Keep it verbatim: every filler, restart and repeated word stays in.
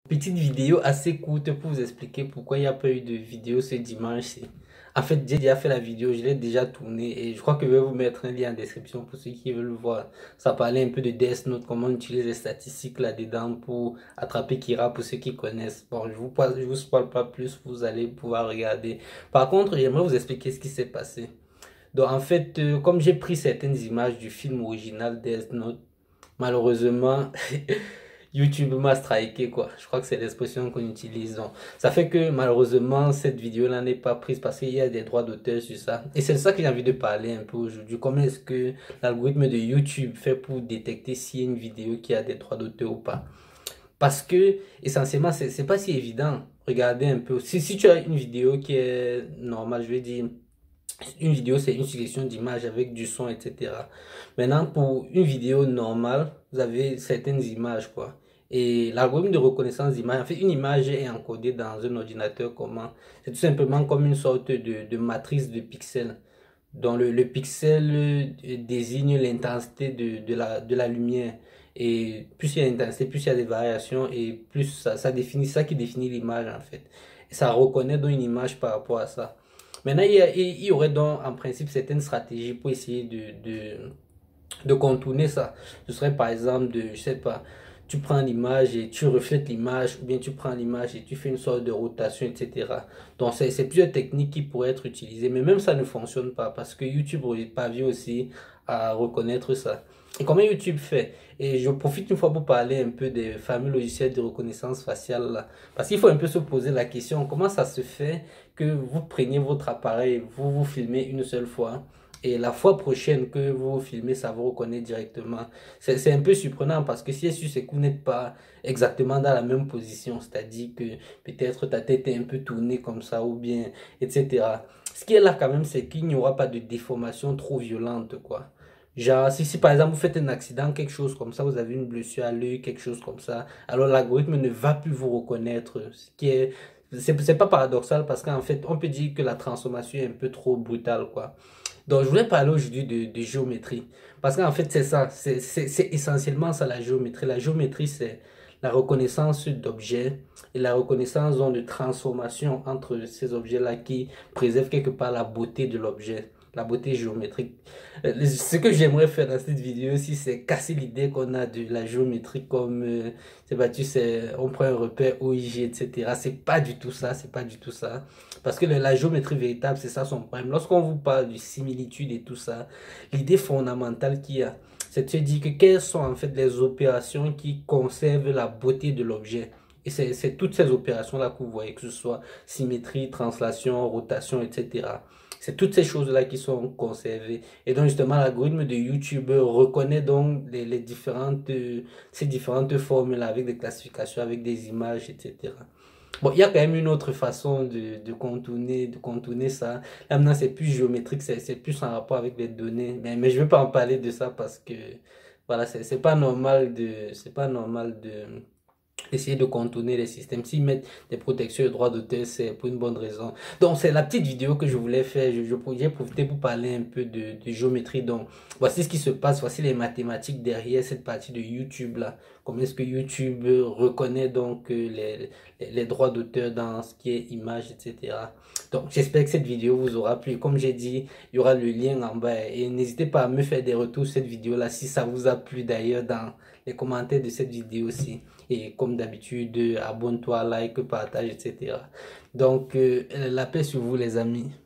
Petite vidéo assez courte pour vous expliquer pourquoi il n'y a pas eu de vidéo ce dimanche. En fait, j'ai déjà fait la vidéo, je l'ai déjà tournée et je crois que je vais vous mettre un lien en description pour ceux qui veulent voir. Ça parlait un peu de Death Note, comment on utilise les statistiques là-dedans pour attraper Kira pour ceux qui connaissent. Bon, je vous parle, je vous spoil pas plus, vous allez pouvoir regarder. Par contre, j'aimerais vous expliquer ce qui s'est passé. Donc en fait, euh, comme j'ai pris certaines images du film original Death Note, malheureusement, YouTube m'a striké quoi. Je crois que c'est l'expression qu'on utilise. Donc, ça fait que malheureusement, cette vidéo-là n'est pas prise parce qu'il y a des droits d'auteur sur ça. Et c'est de ça que j'ai envie de parler un peu aujourd'hui. Comment est-ce que l'algorithme de YouTube fait pour détecter s'il y a une vidéo qui a des droits d'auteur ou pas? Parce que, essentiellement, c'est c'est pas si évident. Regardez un peu. Si, si tu as une vidéo qui est normale, je vais dire, une vidéo, c'est une sélection d'images avec du son, et cetera. Maintenant, pour une vidéo normale, vous avez certaines images, quoi. Et l'algorithme de reconnaissance d'image, en fait, une image est encodée dans un ordinateur comment? C'est tout simplement comme une sorte de, de matrice de pixels. Dont le, le pixel euh, désigne l'intensité de, de la, de la lumière. Et plus il y a d'intensité, plus il y a des variations et plus ça, ça définit ça qui définit l'image, en fait. Et ça reconnaît donc une image par rapport à ça. Maintenant, il y, a- il y aurait donc en principe certaines stratégies pour essayer de, de, de contourner ça. Ce serait par exemple de, je sais pas, tu prends l'image et tu reflètes l'image, ou bien tu prends l'image et tu fais une sorte de rotation, et cetera. Donc c'est c'est plusieurs techniques qui pourraient être utilisées, mais même ça ne fonctionne pas parce que YouTube n'est pas vu aussi à reconnaître ça. Et comment YouTube fait? Et je profite une fois pour parler un peu des fameux logiciels de reconnaissance faciale là. Parce qu'il faut un peu se poser la question, comment ça se fait que vous preniez votre appareil, vous vous filmez une seule fois et la fois prochaine que vous filmez, ça vous reconnaît directement. C'est, c'est un peu surprenant parce que si sûr, c'est que vous n'êtes pas exactement dans la même position, c'est-à-dire que peut-être ta tête est un peu tournée comme ça ou bien, et cetera. Ce qui est là quand même, c'est qu'il n'y aura pas de déformation trop violente, quoi. Genre, si, si par exemple vous faites un accident, quelque chose comme ça, vous avez une blessure à l'œil, quelque chose comme ça, alors l'algorithme ne va plus vous reconnaître, ce qui est, c'est c'est pas paradoxal parce qu'en fait, on peut dire que la transformation est un peu trop brutale, quoi. Donc, je voulais parler aujourd'hui de, de géométrie. Parce qu'en fait, c'est ça. C'est c'est- c'est essentiellement ça, la géométrie. La géométrie, c'est la reconnaissance d'objets et la reconnaissance donc, de transformation entre ces objets-là qui préservent quelque part la beauté de l'objet, la beauté géométrique. Euh, Ce que j'aimerais faire dans cette vidéo aussi, c'est casser l'idée qu'on a de la géométrie comme, euh, c'est pas, tu sais, on prend un repère O I G, et cetera. C'est pas du tout ça, c'est pas du tout ça. Parce que la géométrie véritable, c'est ça son problème. Lorsqu'on vous parle de similitude et tout ça, l'idée fondamentale qu'il y a, c'est de se dire que quelles sont en fait les opérations qui conservent la beauté de l'objet. Et c'est c'est toutes ces opérations-là que vous voyez, que ce soit symétrie, translation, rotation, et cetera. C'est toutes ces choses-là qui sont conservées. Et donc justement, l'algorithme de YouTube reconnaît donc les, les différentes, euh, ces différentes formes-là avec des classifications, avec des images, et cetera. Bon, il y a quand même une autre façon de, de contourner, de contourner ça. Là, maintenant, c'est plus géométrique, c'est c'est plus en rapport avec les données. Mais, mais je ne vais pas en parler de ça parce que, voilà, c'est c'est pas normal de, c'est pas normal de, essayer de contourner les systèmes. S'ils mettent des protections de droits d'auteur, c'est pour une bonne raison. Donc, c'est la petite vidéo que je voulais faire. Je, je, j'ai profité pour parler un peu de, de géométrie. Donc, voici ce qui se passe. Voici les mathématiques derrière cette partie de YouTube là. Comment est-ce que YouTube reconnaît donc euh, les, les, les droits d'auteur dans ce qui est image, et cetera. Donc, j'espère que cette vidéo vous aura plu. Comme j'ai dit, il y aura le lien en bas. Et n'hésitez pas à me faire des retours sur cette vidéo là si ça vous a plu d'ailleurs dans les commentaires de cette vidéo aussi. Et comme d'habitude, abonne-toi, like, partage, et cetera. Donc, euh, la paix sur vous, les amis.